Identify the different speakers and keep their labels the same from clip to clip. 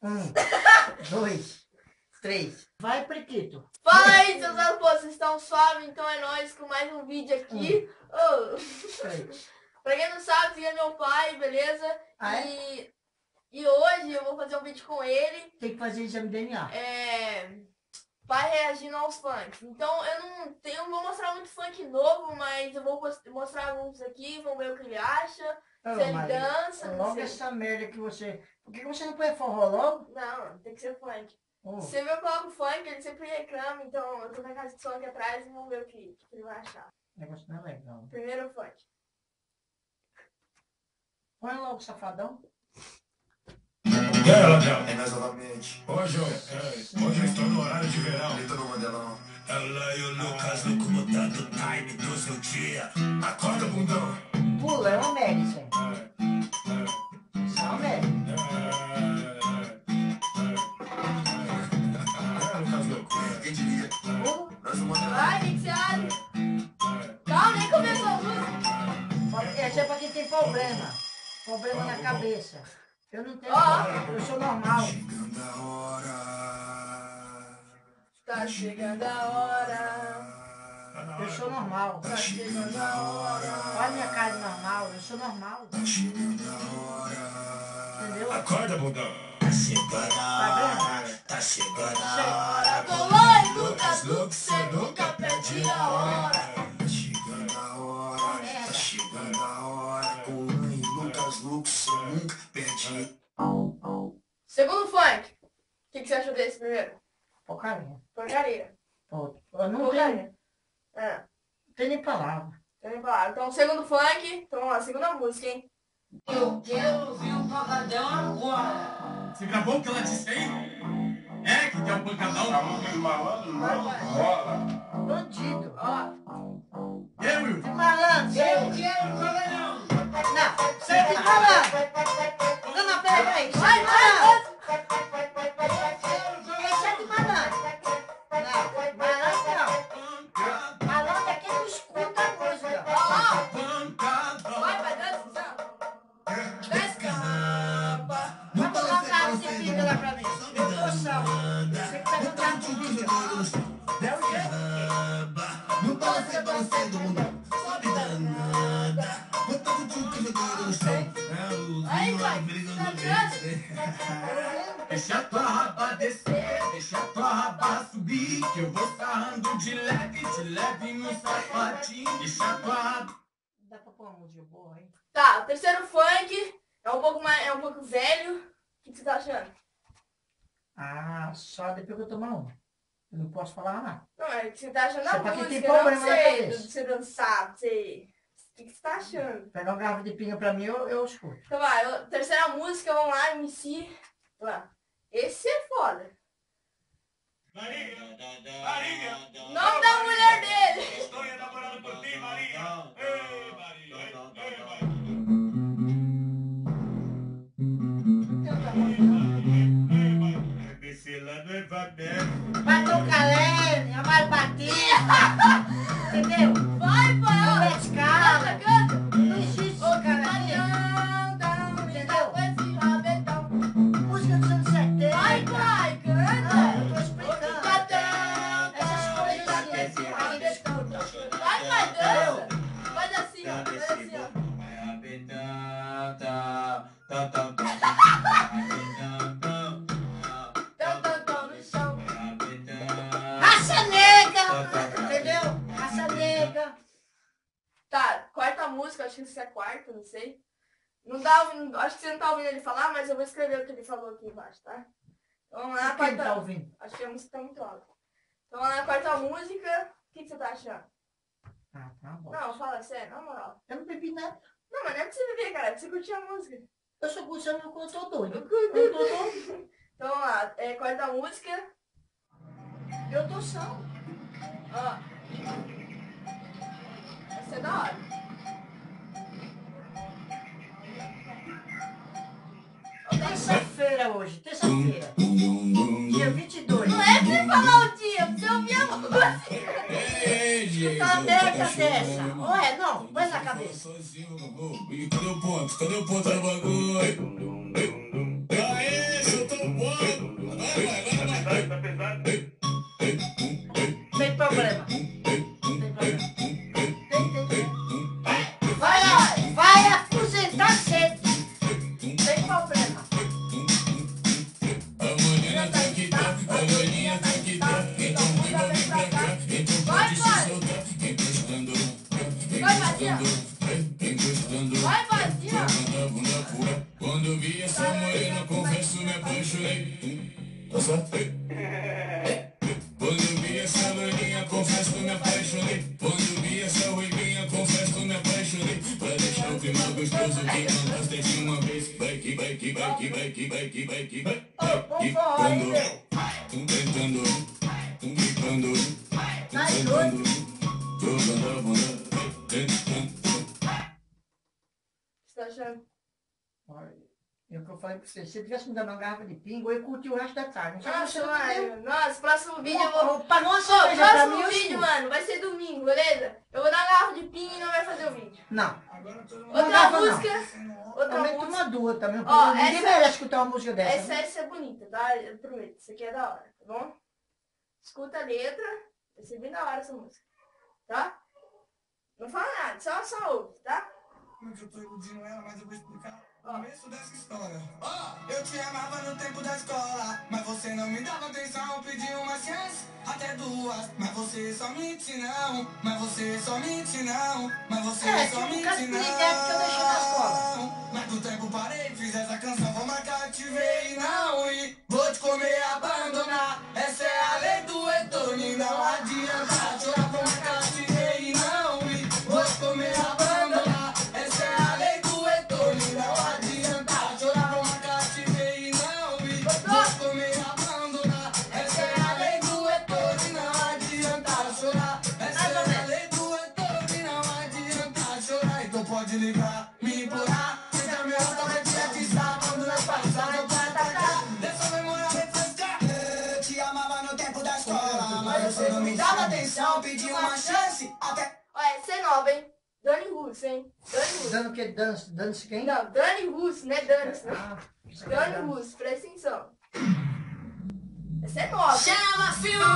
Speaker 1: Um, dois, três. Vai, Priquito.
Speaker 2: Fala aí, seus alunos, vocês estão suaves? Então é nóis com mais um vídeo aqui. Pra quem não sabe, Zia é meu pai, beleza?
Speaker 1: Ah,
Speaker 2: e hoje eu vou fazer um vídeo com ele.
Speaker 1: Tem que fazer exame de DNA.
Speaker 2: Pai reagindo aos funks. Então eu não vou mostrar muito funk novo, mas eu vou mostrar alguns aqui, vamos ver o que ele acha. Se ele dança.
Speaker 1: Logo essa merda que você... Por que você não põe forró logo?
Speaker 2: Não, tem que ser funk.
Speaker 1: Oh.
Speaker 2: Se eu coloco funk, ele sempre reclama, então eu tô na casa de som aqui atrás e vamos ver o que ele vai achar.
Speaker 1: O negócio não é legal.
Speaker 2: Primeiro funk.
Speaker 1: Põe logo, safadão.
Speaker 3: E aí, Ladrão?
Speaker 4: É nós novamente.
Speaker 3: Hoje eu estou no horário de verão.
Speaker 4: Eita, no Mandelão.
Speaker 3: Ela e o Lucas Luco mudando o time do seu dia. Acorda, bundão.
Speaker 1: Pula, é uma merda isso aí. Isso é uma merda.
Speaker 3: Lucas Luco.
Speaker 4: Quem diria? Nós no Mandelão.
Speaker 2: Vai, o que você acha? Calma, nem começou a música.
Speaker 1: Essa é pra quem tem problema. Problema na cabeça. Eu não tenho. Eu sou normal.
Speaker 4: Chegando a hora.
Speaker 2: Tá chegando a hora.
Speaker 1: Eu sou normal.
Speaker 4: Tá chegando a hora.
Speaker 1: Olha a minha cara de normal. Eu sou normal.
Speaker 4: Tá chegando a hora.
Speaker 1: Entendeu?
Speaker 3: Acorda, bundão. Tá chegando a hora. Tá chegando a hora.
Speaker 2: Boloi, Lucas Luco, cê nunca perde a hora.
Speaker 4: Tá chegando a hora. Tá chegando a hora. Com mãe, Lucas Luco, cê nunca perde.
Speaker 2: Segundo funk. O que você achou desse primeiro?
Speaker 1: Porcaria.
Speaker 2: Porcaria.
Speaker 1: Pô, eu não
Speaker 2: Porcaria.
Speaker 1: tenho nem palavra.
Speaker 2: Tem nem palavra. Então, segundo funk. Então, vamos lá, segunda música, hein?
Speaker 5: Eu quero ouvir um pancadão agora.
Speaker 6: Você gravou o que ela disse aí? É, que quer um pancadão?
Speaker 1: Bandido.
Speaker 6: E aí, Will?
Speaker 1: Que malandro.
Speaker 5: Eu quero um pancadão.
Speaker 1: Não, você é malandro. Não, peraí.
Speaker 2: Vai, vai!
Speaker 1: Esse é de malandro. Não, malandro não. Malandro é quem não escuta a música.
Speaker 2: Vai, dança. Descamba.
Speaker 1: Vai colocar um carro de pinga lá pra mim. Eu tô são. Você que pega um carro de pinga. Deu o jeito.
Speaker 4: No balanço, balançando o mundão. Sobe danada. Botando o tio jogando no chão.
Speaker 2: Aí, vai.
Speaker 6: Deixa tua raba descer, deixa tua raba subir, que eu vou sarrando de leve no sapatinho. Deixa tua raba...
Speaker 1: Dá pra pôr uma música boa, hein?
Speaker 2: Tá, o terceiro funk é um pouco velho. O que você tá achando?
Speaker 1: Ah, só depois que eu tomar uma. Eu não posso falar nada.
Speaker 2: Não, é o que você tá achando
Speaker 1: Isso
Speaker 2: da
Speaker 1: é pra quem tem
Speaker 2: música, não
Speaker 1: problema na
Speaker 2: sei,
Speaker 1: cabeça.
Speaker 2: de você dançar, de você... O que você tá achando?
Speaker 1: Pegar uma garrafa de pinga pra mim, eu escuto.
Speaker 2: Então vai, terceira música, vamos lá, MC. Lá. Esse é foda.
Speaker 3: Maria! Maria!
Speaker 2: Nome da mulher dele!
Speaker 3: Estou enamorado por ti, Maria! Ei, Maria! Ei, Maria! Descer lá no Evandro.
Speaker 1: Vai tocar leve, a mais batida. Entendeu?
Speaker 2: Vai,
Speaker 1: Não
Speaker 2: pai!
Speaker 1: mete cara.
Speaker 2: Canta!
Speaker 1: Não existe esse cara aqui.
Speaker 2: Entendeu?
Speaker 1: Música dos anos 70.
Speaker 2: Vai, pai!
Speaker 1: Não,
Speaker 2: Canta!
Speaker 1: eu tô explicando. Essas coisas assim, a gente escuta.
Speaker 2: Vai, pai, dança! Faz assim, ó. Faz assim, ó. Tam, no chão.
Speaker 1: Raça negra. Entendeu? Raça negra.
Speaker 2: Tá, quarta música, acho que isso é quarta, não sei. Não tá ouvindo, acho que você não tá ouvindo ele falar, mas eu vou escrever o que ele falou aqui embaixo, tá? Então vamos lá,
Speaker 1: Quem tá
Speaker 2: quarta.
Speaker 1: ouvindo?
Speaker 2: Acho que a música tá muito alta. Então vamos lá, quarta música. O que você tá achando?
Speaker 1: Ah, tá bom.
Speaker 2: Não, fala sério, na moral.
Speaker 1: Eu não bebi nada.
Speaker 2: Não, mas não é pra você beber, cara, é pra você curtir a música.
Speaker 1: Eu sou curtindo quando eu tô doido. Eu tô doido.
Speaker 2: Então vamos lá, quarta música.
Speaker 1: Eu tô são.
Speaker 2: Ó. Essa é da hora.
Speaker 1: Terça-feira hoje, terça-feira. Dia 22.
Speaker 2: Não é pra você falar o dia, pra você ouvir a música.
Speaker 1: Tá merda dessa. Ué, não, põe na cabeça.
Speaker 3: E cadê o ponto? Cadê o ponto do bagulho? Aê, soltou
Speaker 1: Tem problema. Vai aposentar cedo.
Speaker 2: Tem problema. Vai, vazia. Vai, vazia.
Speaker 3: Quando eu vi essa morena, confesso, me apaixonei. Quando eu vi essa loirinha, confesso, me apaixonei. Quando eu vi essa ruivinha, confesso, me apaixonei. Pra deixar o clima gostoso que nós teste uma vez. Vai que, vai que, vai que, vai que, vai que, vai que, vai. Quando tentando, ficando, tentando, jogando a bunda.
Speaker 2: Você tá achando?
Speaker 1: Olha, é o que eu falei pra você. Se você tivesse me dado uma garrafa de pingo, eu ia curtir o resto da tarde.
Speaker 2: Nossa, mano. Nossa, próximo vídeo eu vou...
Speaker 1: Pagou uma
Speaker 2: Ô,
Speaker 1: cerveja pra mim,
Speaker 2: próximo
Speaker 1: eu
Speaker 2: vídeo,
Speaker 1: escuto.
Speaker 2: mano, vai ser domingo, beleza? Eu vou dar uma garrafa de pinho e não vai fazer o vídeo.
Speaker 1: Não.
Speaker 2: Outra
Speaker 1: garrafa não.
Speaker 2: música. Outra
Speaker 1: Também
Speaker 2: música.
Speaker 1: toma duas também.
Speaker 2: Ó,
Speaker 1: Ninguém
Speaker 2: essa-
Speaker 1: merece escutar uma música dessa.
Speaker 2: Essa
Speaker 1: né?
Speaker 2: é bonita, tá? Eu prometo. Isso aqui é da hora, tá bom? Escuta a letra. Vai ser bem da hora essa música. Tá? Não fala nada, só ouve, tá?
Speaker 4: Como é que eu tô iludindo ela, mas eu vou explicar o começo dessa história. Eu te amava no tempo da escola, mas você não me dava atenção, pedi uma chance, até duas. Mas você só mente não, mas você só mente não, mas você só
Speaker 1: tipo,
Speaker 4: mente
Speaker 1: castigo que eu deixei na escola.
Speaker 4: não. Mas do tempo parei, fiz essa canção, vou marcar, te ver e não ir. Vou te comer e abandonar, essa é a lei do retorno, não adianta chorar, vou marcar, te ver e não ir. Vou te comer e abandonar, essa é a lei do retorno, não adianta chorar, vou marcar, te ver e não ir. Vou te comer e abandonar, essa é a lei do retorno, não adianta chorar, essa é a lei do retorno, não adianta chorar. Então pode ligar, me implorar, seja meu restaurante artista, quando nós passar eu vou atacar, dessa memória refrescar. Eu te amava no tempo da escola, mas você não me dava atenção, pedi uma chance, até...
Speaker 2: Olha, essa é nova, hein? Dani Russo, hein? Dani Russo.
Speaker 1: Dando o quê? Dando-se quem?
Speaker 2: Não, Dani Russo, não é Dani.
Speaker 1: Ah,
Speaker 2: Dani Russo, presta atenção. Essa é nova.
Speaker 5: Chama Phil,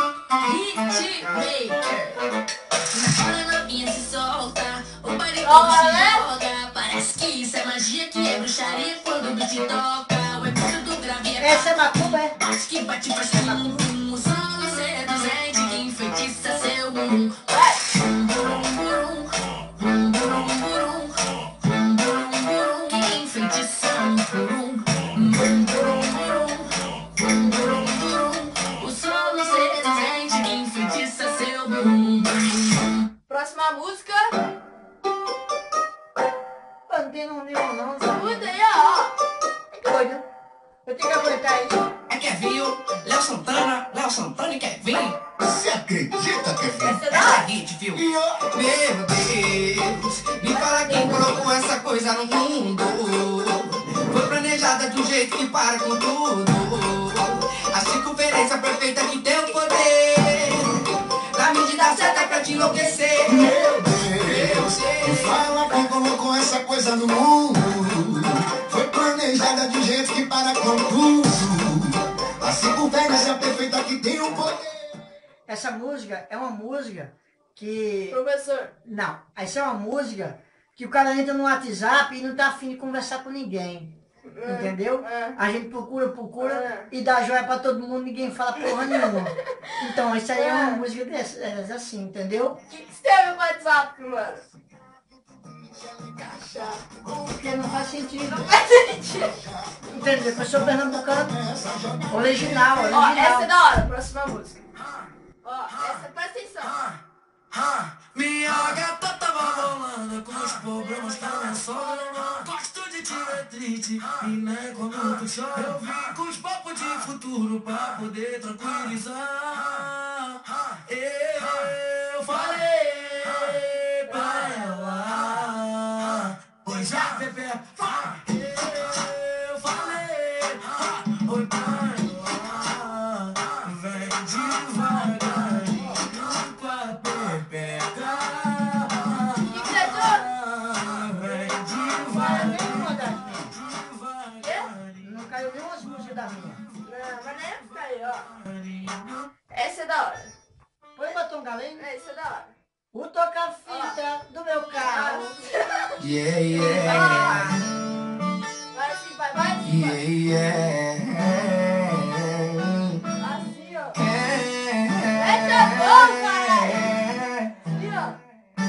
Speaker 5: Hitmaker. Olha novinha se solta, o baile todo se joga. Parece que isso é magia, que é bruxaria quando o beat toca. O efeito do grave é
Speaker 1: essa é macumba, é?
Speaker 5: bate que bate, faz bum bum. O solo seduzente que enfeitiça seu bumbum. Bum burum burum, bum burum burum, bum burum burum, que enfeitiça um burum. Bum burum burum, bum burum burum. O solo seduzente que enfeitiça seu bumbum.
Speaker 2: Próxima música.
Speaker 1: Pô, não tem um livro não.
Speaker 2: Escuta aí, ó.
Speaker 1: É doido. Eu tenho que aguentar isso.
Speaker 6: É Kevin, Léo Santana e Kevin.
Speaker 3: Você acredita, Kevin?
Speaker 2: Essa é da
Speaker 6: Essa
Speaker 2: hora.
Speaker 6: é hit, viu? Meu Deus, me fala quem colocou essa coisa no mundo. Foi planejada de um jeito que para com tudo. A circunferência perfeita que tem o poder. Na medida certa pra te enlouquecer.
Speaker 3: Meu Deus, me fala quem colocou essa coisa no mundo. Foi planejada de um jeito que para com tudo. A circunferência perfeita que tem um poder.
Speaker 1: Essa música é uma música que...
Speaker 2: Professor.
Speaker 1: Não, essa é uma música que o cara entra no WhatsApp e não tá afim de conversar com ninguém. Entendeu? A gente procura e dá joia pra todo mundo, ninguém fala porra nenhuma. Então, isso aí é uma música dessas, assim, entendeu?
Speaker 2: O que você tem no WhatsApp, mano?
Speaker 1: Porque não faz sentido.
Speaker 2: Faz sentido.
Speaker 1: Entendeu? Eu sou pernambucano. Original,
Speaker 2: Ó,
Speaker 1: original.
Speaker 2: essa é da hora. Próxima música. Ó, essa, presta atenção.
Speaker 6: Minha gata tava rolando com os problemas que a minha sogra. Gosto de te ver triste e nem quando tu chora. Eu vim com os papos de futuro pra poder tranquilizar. Eu falei pra ela, pois já bebê. Eu falei, oi pra ela, vem devagarinho pra pepeca.
Speaker 2: O que você achou?
Speaker 6: Vem
Speaker 1: Não caiu nenhuma das minhas.
Speaker 6: devagarinho.
Speaker 1: Não caiu nenhuma música das minha.
Speaker 2: Não, mas nem fica aí, ó. Essa é da hora.
Speaker 1: Põe o batom galego.
Speaker 2: Essa é da hora.
Speaker 1: O toca-fita do meu carro.
Speaker 6: Yeah, yeah.
Speaker 2: Vai assim, vai assim, vai.
Speaker 6: Yeah, yeah.
Speaker 2: Assim, ó. Mete a mão, caralho. Assim, ó.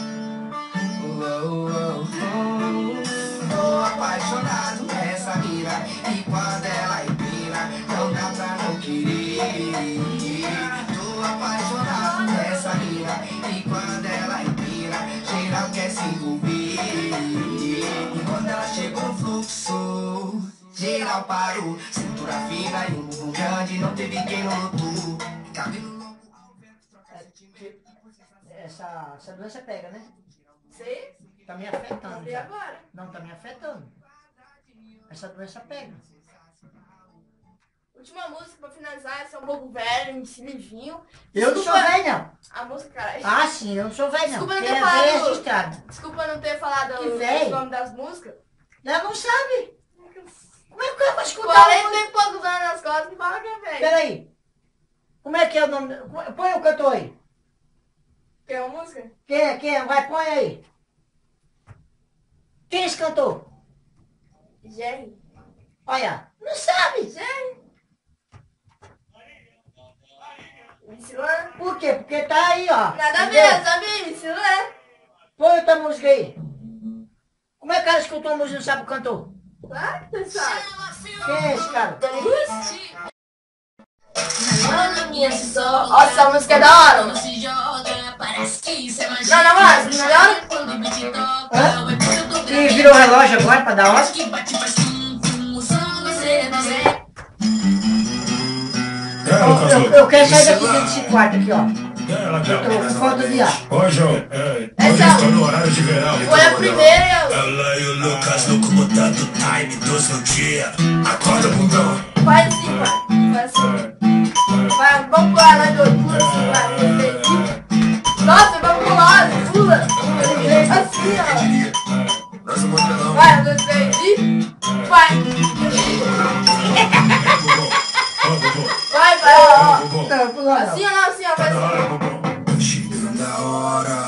Speaker 6: Tô apaixonado nessa mina e quando ela empina não dá pra não querer. Tô apaixonado nessa mina e quando ela empina geral quer se envolver. E quando ela chegou no fluxo geral parou, cintura fina e um bumbum grande, não teve quem não notou. Cabelo longo ao vento, troca sentimento.
Speaker 1: Essa doença pega, né?
Speaker 2: Sei.
Speaker 1: Tá me afetando.
Speaker 2: E
Speaker 1: Já.
Speaker 2: agora?
Speaker 1: Não, tá me afetando. Essa doença pega.
Speaker 2: Última música pra finalizar, essa é um pouco velho, esse livinho.
Speaker 1: Eu não sou velho, não.
Speaker 2: A música, caralho.
Speaker 1: Ah, sim, eu não sou velho, não.
Speaker 2: Desculpa não
Speaker 1: Porque
Speaker 2: ter
Speaker 1: é
Speaker 2: falado.
Speaker 1: velho registrado.
Speaker 2: Desculpa não ter falado
Speaker 1: Que
Speaker 2: o
Speaker 1: velho?
Speaker 2: nome das músicas.
Speaker 1: Ela não sabe. Como é que eu vou escutar?
Speaker 2: 40 e poucos anos nas costas e fala que é velho.
Speaker 1: Peraí. Como é que é o nome? Põe o cantor aí.
Speaker 2: Quer uma música?
Speaker 1: Quem é? Vai, põe aí. Quem é esse cantor?
Speaker 2: Jerry.
Speaker 1: Olha, não sabe.
Speaker 2: Jerry. Me ensinou?
Speaker 1: Por quê? Porque tá aí, ó.
Speaker 2: Nada a
Speaker 1: Entendeu?
Speaker 2: ver, sabia? Me ensinou, né?
Speaker 1: Põe outra música aí. Como é que o cara escutou a música e não sabe o cantor?
Speaker 2: Claro que você sabe.
Speaker 1: Quem é esse cara?
Speaker 2: Ó, essa música é da hora. Não, não, mas melhor.
Speaker 1: Hã? E virou relógio agora pra dar hora? Eu quero sair daqui desse quarto aqui, ó. Eu tô com falta de ar.
Speaker 3: Ô, João,
Speaker 2: Essa
Speaker 3: hoje estou no horário de verão.
Speaker 2: foi a primeira.
Speaker 3: Ela e o Lucas louco botando o time dos no dia. Acorda, bundão.
Speaker 2: Faz assim, vai. Faz assim. Vai, vamos pular lá de outro. Pula assim, vai. Nossa, vamos pular. Pula. Assim, ó.
Speaker 3: Nossa, modelão.
Speaker 2: Vai, 1, 2, 3 e... Vai. Vai, ó.
Speaker 1: Não, pula não.
Speaker 2: Assim, ó, assim, ó. Vai assim.
Speaker 3: Tá chegando a hora.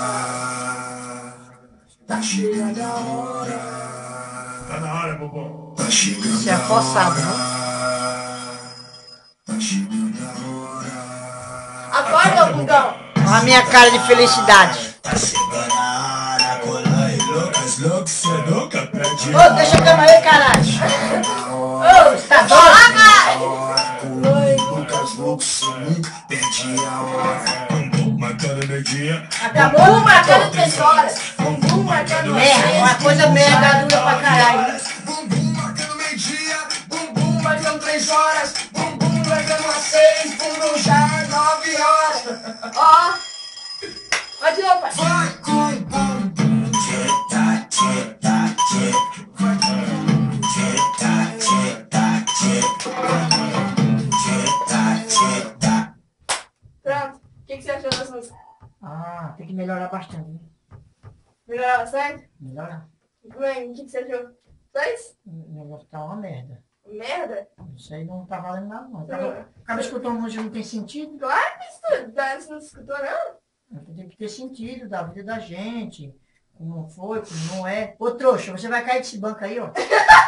Speaker 3: Tá chegando a hora. Tá na hora, Bobô. Tá chegando
Speaker 1: Isso é forçado, né?
Speaker 3: Tá chegando a hora.
Speaker 2: Acorda, bundão.
Speaker 1: Olha a minha cara de felicidade.
Speaker 3: Tá chegando a hora. Cola e Lucas, Lucas, cê nunca perde.
Speaker 1: Ô, deixa a cama aí, caralho. Ô, você tá doido?
Speaker 3: Lucas, louco, cê nunca perde a hora. Marcando energia.
Speaker 1: Acabou?
Speaker 2: Bumbum marcando 3 horas. Bumbum marcando
Speaker 1: Merda, uma coisa merda dura pra caralho.
Speaker 6: Bumbum marcando meio-dia, bumbum marcando 3 horas, bumbum marcando às 6, bumbum já é 9 horas.
Speaker 2: Ó. Vai de novo, pai.
Speaker 6: Vai com bumbum, tcheta, tcheta, tcheta. Vai com tcheta, tcheta, tcheta. Tcheta, tcheta.
Speaker 2: Pronto. O que você achou das músicas?
Speaker 1: Ah, tem que melhorar bastante. Né?
Speaker 2: Melhorou bastante?
Speaker 1: Melhorar.
Speaker 2: Bem, o que você achou? 2?
Speaker 1: Meu negócio tá uma merda.
Speaker 2: Merda?
Speaker 1: Isso aí não tá valendo nada, não. Acaba escutando música não tem sentido.
Speaker 2: Claro que estuda. Você não escutou, não?
Speaker 1: Tem que ter sentido da vida da gente. Como foi, como não é. Ô, trouxa, você vai cair desse banco aí, ó.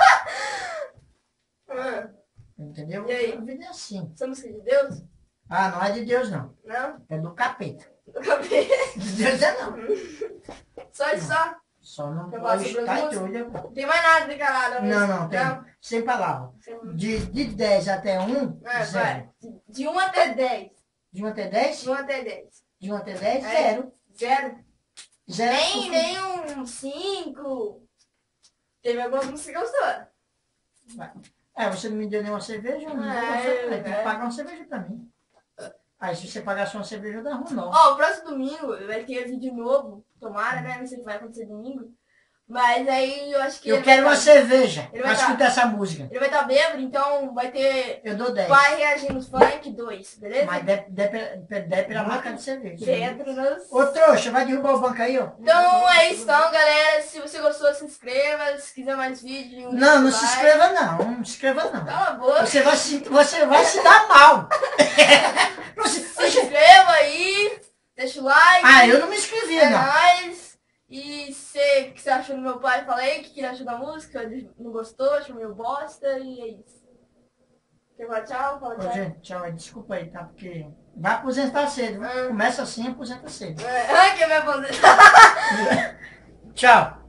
Speaker 1: Entendeu?
Speaker 2: E aí?
Speaker 1: A vida é assim.
Speaker 2: Essa música é de Deus?
Speaker 1: Ah, não é de Deus, não.
Speaker 2: Não?
Speaker 1: É do capeta.
Speaker 2: Eu acabei.
Speaker 1: De Deus é não.
Speaker 2: Só isso, só?
Speaker 1: Só não
Speaker 2: Eu
Speaker 1: pode
Speaker 2: gosto das
Speaker 1: estar
Speaker 2: músicas.
Speaker 1: doido.
Speaker 2: Não tem mais nada de calada.
Speaker 1: Não, tem. Sem palavras. De 10 até 1,
Speaker 2: É,
Speaker 1: zero.
Speaker 2: vai. De 1 até 10.
Speaker 1: De 1 até 10?
Speaker 2: De 1 até 10.
Speaker 1: De 1 até 10,
Speaker 2: É.
Speaker 1: 0.
Speaker 2: 0.
Speaker 1: 0
Speaker 2: Nem um 5. Teve algumas músicas que gostou.
Speaker 1: É, você não me deu nenhuma cerveja, eu não dou
Speaker 2: É,
Speaker 1: você. Tem que
Speaker 2: é.
Speaker 1: pagar uma cerveja pra mim. Aí se você pagar só uma cerveja, eu dou um não.
Speaker 2: Ó, o próximo domingo vai ter vídeo novo. Tomara, né? Não sei o que vai acontecer domingo. Mas aí eu acho que...
Speaker 1: Eu quero uma cerveja
Speaker 2: Ele
Speaker 1: pra
Speaker 2: vai tá-
Speaker 1: escutar essa música.
Speaker 2: Ele vai estar bêbado, então vai ter...
Speaker 1: Eu dou 10.
Speaker 2: Pai reagindo funk 2, beleza?
Speaker 1: Mas 10 pela marca de cerveja.
Speaker 2: Dentro nos...
Speaker 1: Ô trouxa, vai derrubar o banco aí, ó.
Speaker 2: Então é isso, então, galera. Se você gostou, se inscreva. Se quiser mais vídeo...
Speaker 1: Não se inscreva não. Não se inscreva não.
Speaker 2: Cala a boca.
Speaker 1: Você vai se dar mal.
Speaker 2: Se inscreva aí. Deixa o like.
Speaker 1: Ah, eu não me inscrevi,
Speaker 2: É
Speaker 1: não.
Speaker 2: nóis. E você, o que você achou do meu pai? Fala aí, o que ele achou da música? Ele não gostou, achou meio bosta e é isso. Quer falar tchau? Fala
Speaker 1: Ô,
Speaker 2: tchau.
Speaker 1: gente, tchau. Desculpa aí, tá? Porque vai aposentar cedo. Viu? Começa assim, aposenta cedo.
Speaker 2: Quer me aposentar?
Speaker 1: Tchau.